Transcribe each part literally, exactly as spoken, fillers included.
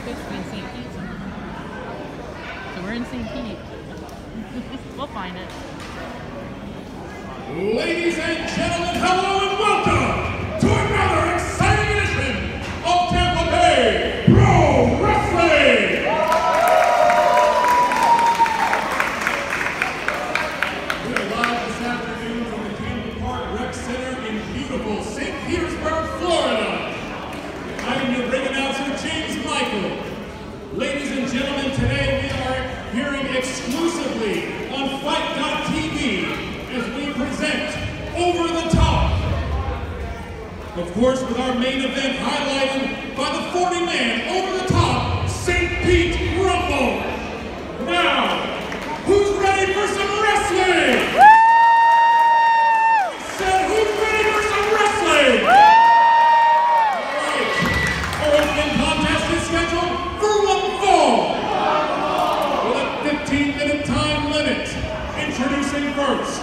supposed to be in Saint Pete somewhere. So we're in Saint Pete. We'll find it. Ladies and gentlemen, hello and welcome to another exciting edition of Tampa Bay Pro Wrestling! We are live this afternoon from the Camden Park Rec Center in beautiful Saint Petersburg, Florida. I'm your ring announcer, James Michael. Ladies and gentlemen, today we are hearing exclusively on Fight dot T V as we present Over the Top. Of course, with our main event highlighted by the forty man Over the Top Saint Pete Rumble. Now, who's ready for some wrestling? Woo! I said, who's ready for some wrestling? Woo! All right, our opening contest is scheduled for one fall. With a fifteen minute time limit. Introducing first.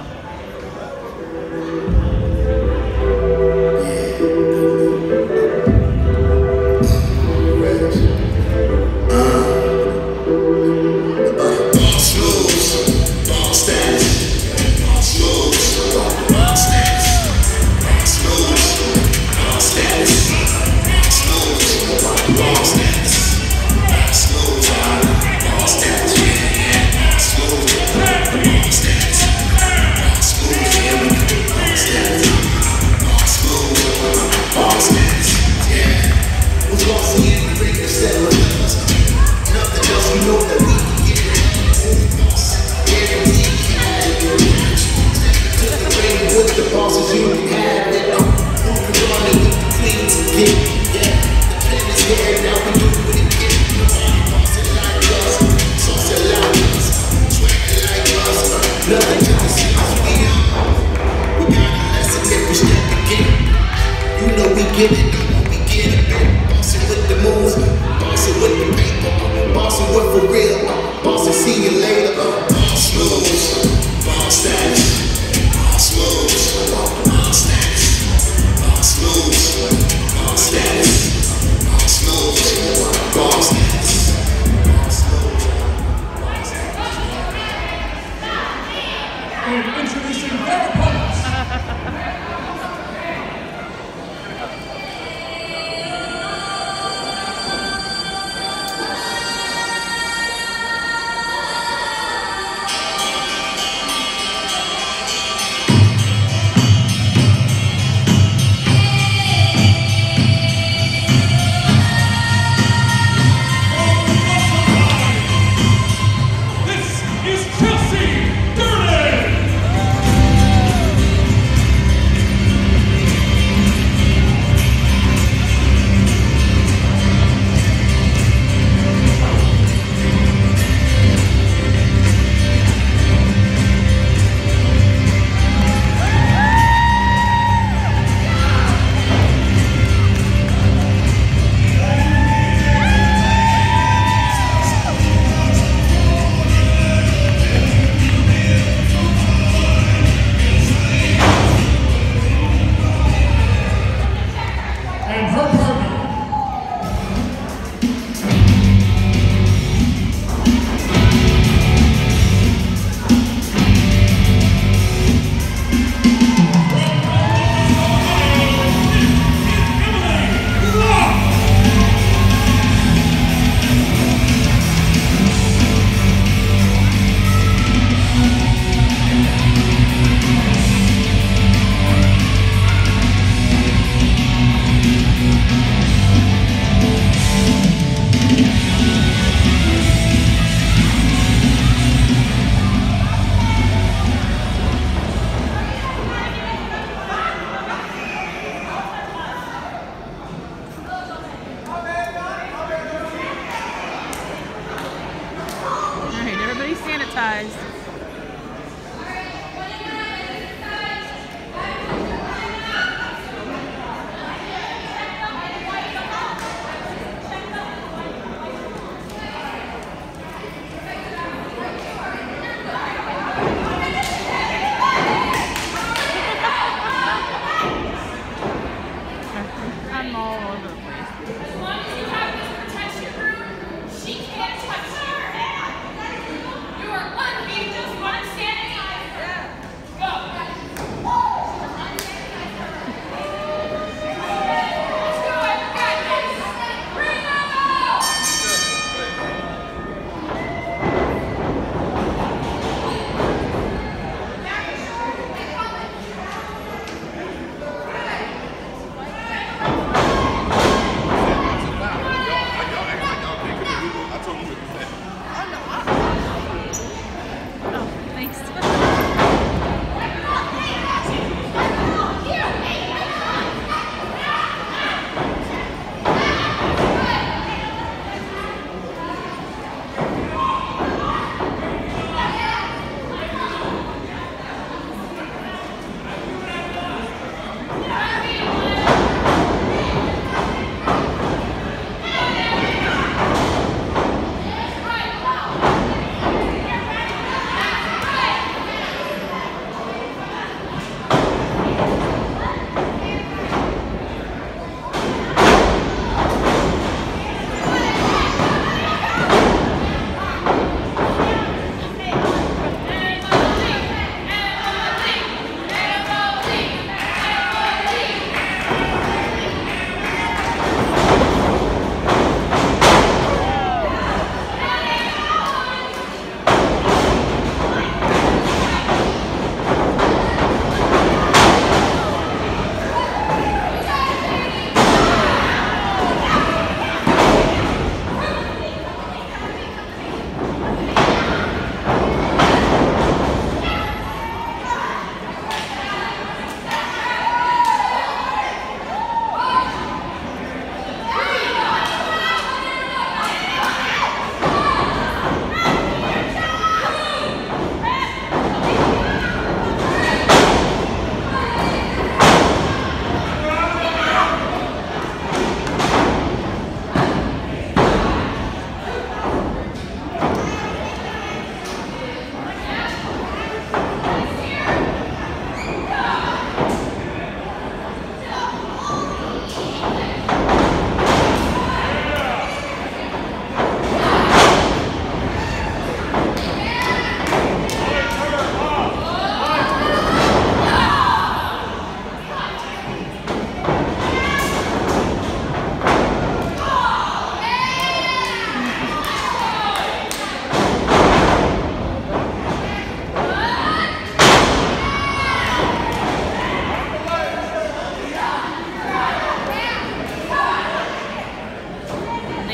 Sanitized. I'm all over the place.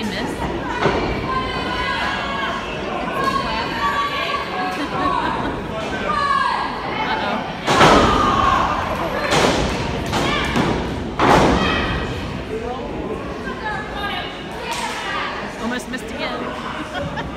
they miss? Uh-oh. Almost missed again.